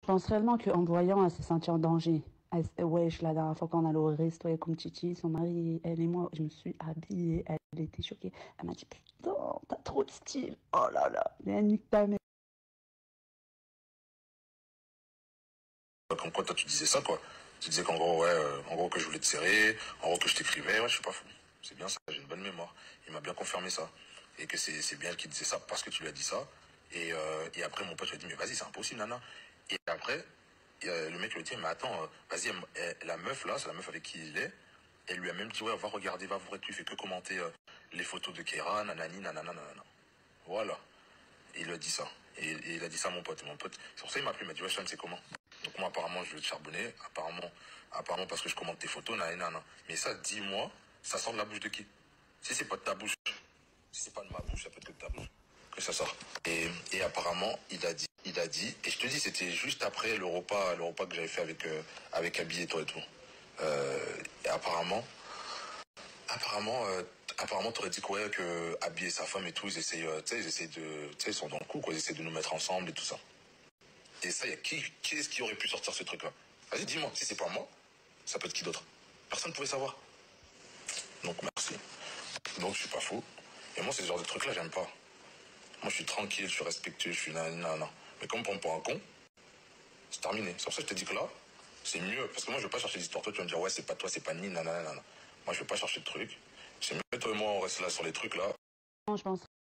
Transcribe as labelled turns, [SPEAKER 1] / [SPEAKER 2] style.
[SPEAKER 1] pense réellement qu'en me voyant, elle s'est sentie en danger. Wesh, la dernière fois qu'on allait au resto avec comme Chichi, son mari, elle et moi, je me suis habillée. Elle était choquée. Elle m'a dit, putain, t'as trop de style. Oh là là, mais nique ta mère.
[SPEAKER 2] Comme quoi, toi, tu disais ça, quoi. Tu disais qu'en gros, ouais, en gros, que je voulais te serrer, en gros, que je t'écrivais, ouais, je suis pas fou. C'est bien ça, j'ai une bonne mémoire. Il m'a bien confirmé ça. Et que c'est bien elle qui disait ça parce que tu lui as dit ça. Et après, mon pote lui a dit, mais vas-y, c'est impossible, nana. Et après, le mec lui a dit, mais attends, vas-y, la meuf, là, c'est la meuf avec qui il est. Elle lui a même dit, ouais, va regarder, va voir et tout. Il fait que commenter les photos de Kéra, nanani, nanana, nanana. Voilà. Et il lui a dit ça. Et il a dit ça à mon pote. Mon pote, c'est pour ça qu'il m'a appelé, il m'a dit, ouais, Sean, c'est comment? Donc moi, apparemment, je vais te charbonner. Apparemment parce que je commente tes photos, nanana. Mais ça, dis-moi, ça sort de la bouche de qui? Si c'est pas de ta bouche, si c'est pas de ma bouche, ça peut être que de ta bouche que ça sort. Et apparemment, il a dit, et je te dis, c'était juste après le repas que j'avais fait avec Abby et toi et tout. Et apparemment, t'aurais dit quoi, que Abby et sa femme et tout, ils essayent, tu sais, ils sont dans le coup, quoi, ils essaient de nous mettre ensemble et tout ça. Et ça, qui est-ce qui aurait pu sortir ce truc-là? Vas-y, dis-moi, si c'est pas moi, ça peut être qui d'autre? Personne ne pouvait savoir. Donc, merci. Donc, je suis pas fou. Et moi, c'est ce genre de truc-là, j'aime pas. Moi, je suis tranquille, je suis respectueux, je suis nan. Mais comme on me prend pour un con, c'est terminé. C'est pour ça que je te dis que là, c'est mieux. Parce que moi, je veux pas chercher d'histoire. Toi, tu vas me dire, ouais, c'est pas toi, c'est pas ni nanana. Moi, je veux pas chercher de trucs. C'est mieux, toi et moi, on reste là sur les trucs là.
[SPEAKER 1] Je pense